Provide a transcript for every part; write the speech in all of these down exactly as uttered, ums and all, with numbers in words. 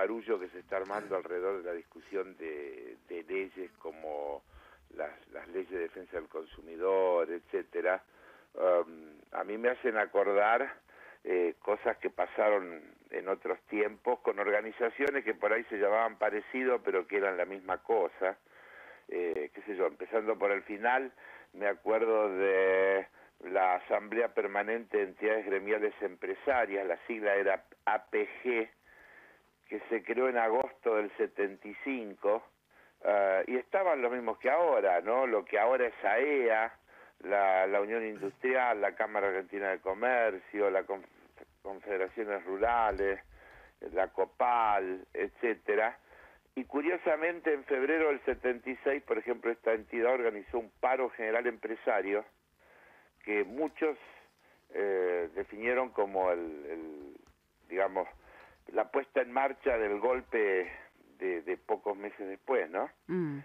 barullo que se está armando alrededor de la discusión de, de leyes como las, las leyes de defensa del consumidor, etcétera, um, a mí me hacen acordar eh, cosas que pasaron en otros tiempos con organizaciones que por ahí se llamaban parecido, pero que eran la misma cosa. Eh, qué sé yo, empezando por el final, me acuerdo de la Asamblea Permanente de Entidades Gremiales Empresarias, la sigla era A P G, que se creó en agosto del setenta y cinco, uh, y estaban los mismos que ahora, ¿no? Lo que ahora es A E A, la, la Unión Industrial, la Cámara Argentina de Comercio, las conf Confederaciones Rurales, la COPAL, etcétera. Y curiosamente en febrero del setenta y seis, por ejemplo, esta entidad organizó un paro general empresario que muchos eh, definieron como el, el, digamos, la puesta en marcha del golpe de, de pocos meses después, ¿no? Mm.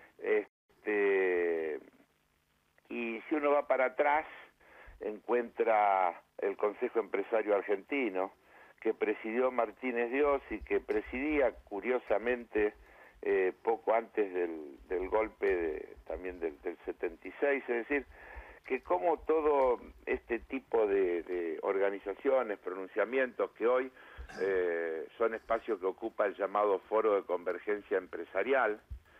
Este, y si uno va para atrás, encuentra el Consejo Empresario Argentino, que presidió Martínez Dios y que presidía, curiosamente, Eh, poco antes del, del golpe de, también del, del setenta y seis, es decir, que como todo este tipo de, de organizaciones, pronunciamientos que hoy eh, son espacios que ocupa el llamado Foro de Convergencia Empresarial,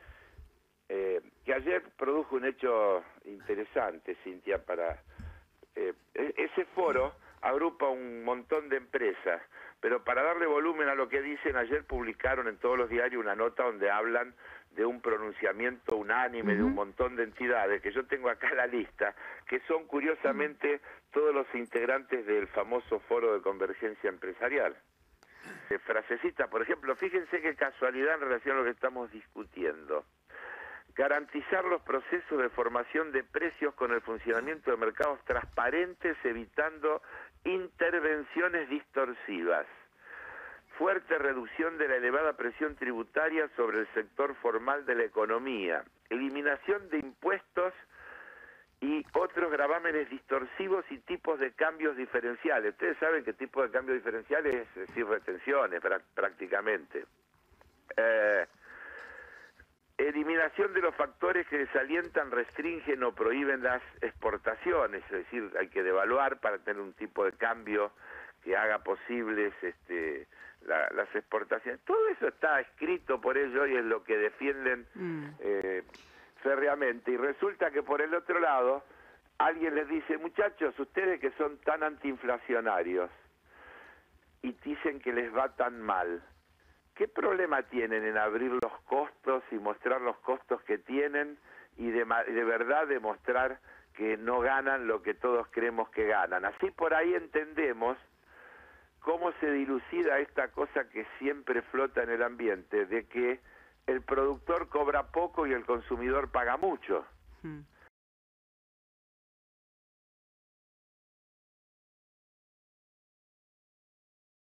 eh, que ayer produjo un hecho interesante, Cintia, para eh, ese foro agrupa un montón de empresas, pero para darle volumen a lo que dicen, ayer publicaron en todos los diarios una nota donde hablan de un pronunciamiento unánime uh-huh. de un montón de entidades, que yo tengo acá la lista, que son curiosamente uh-huh. todos los integrantes del famoso Foro de Convergencia Empresarial. De frasecita, por ejemplo, fíjense qué casualidad en relación a lo que estamos discutiendo. Garantizar los procesos de formación de precios con el funcionamiento de mercados transparentes, evitando intervenciones distorsivas. Fuerte reducción de la elevada presión tributaria sobre el sector formal de la economía. Eliminación de impuestos y otros gravámenes distorsivos y tipos de cambios diferenciales. Ustedes saben qué tipo de cambios diferenciales es decir, retenciones prácticamente. Eh... Eliminación de los factores que desalientan, restringen o prohíben las exportaciones, es decir, hay que devaluar para tener un tipo de cambio que haga posibles este, la, las exportaciones. Todo eso está escrito por ellos y es lo que defienden mm. eh, férreamente. Y resulta que por el otro lado, alguien les dice, muchachos, ustedes que son tan antiinflacionarios y dicen que les va tan mal, ¿qué problema tienen en abrir los costos y mostrar los costos que tienen y de, de verdad demostrar que no ganan lo que todos creemos que ganan? Así por ahí entendemos cómo se dilucida esta cosa que siempre flota en el ambiente, de que el productor cobra poco y el consumidor paga mucho. Mm.